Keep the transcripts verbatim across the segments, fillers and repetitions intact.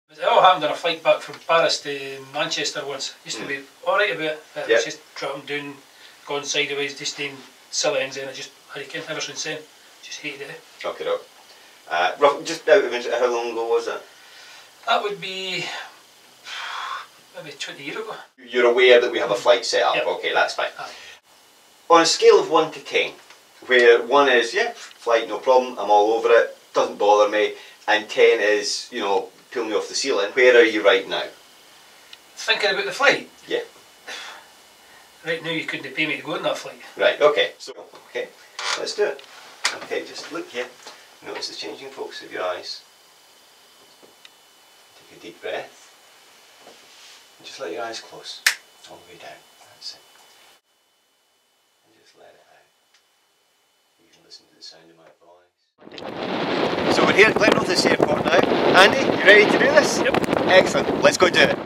It all happened on a flight back from Paris to Manchester once. Used to mm. be alright about it, but yep. it was just dropping down, going sideways, just doing silly things, and I just, hurricane ever since then. Just hated it. Okay, up. Uh, rough, just out of interest, how long ago was that? That would be maybe twenty years ago. You're aware that we have a flight set up? Yep. Okay, that's fine. Aye. On a scale of one to ten, where one is, yeah, flight, no problem, I'm all over it, doesn't bother me, and ten is, you know, pull me off the ceiling, where are you right now? Thinking about the flight? Yeah. Right now you couldn't pay me to go on that flight. Right, okay. So, okay, let's do it. Okay, just look here. Notice the changing focus of your eyes. Take a deep breath. And just let your eyes close all the way down. That's it. And just let it out. You can listen to the sound of my voice. So we're here at Glenrothes Airport now. Andy, you ready to do this? Yep. Excellent. Let's go do it.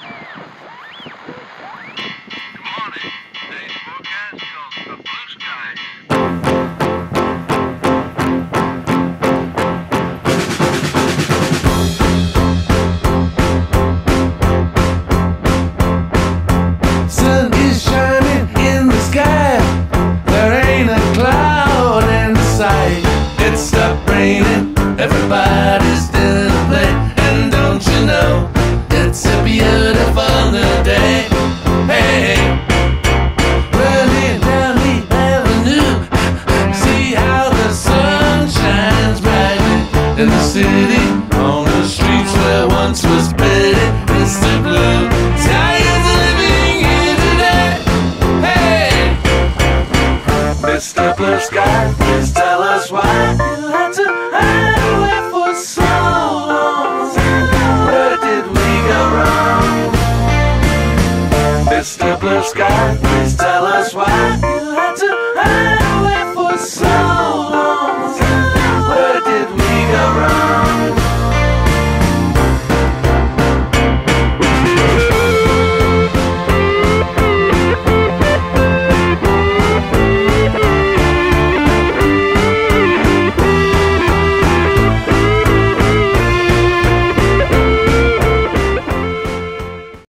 Everybody's doing a play, and don't you know, it's a beautiful new day. Hey, running down the avenue, see how the sun shines brightly in the city, on the streets where once was pretty. Mister Blue Sky is living here today. Hey, Mister Blue Sky, please tell us why you had to hide. Mister Blue Sky, please tell us why you had to hide.